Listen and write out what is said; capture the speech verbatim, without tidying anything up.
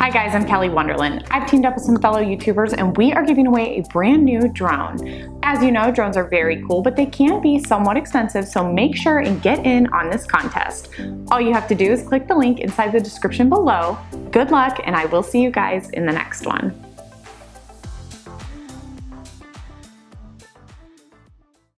Hi guys, I'm Kelly Wonderlin. I've teamed up with some fellow YouTubers and we are giving away a brand new drone. As you know, drones are very cool, but they can be somewhat expensive, so make sure and get in on this contest. All you have to do is click the link inside the description below. Good luck, and I will see you guys in the next one.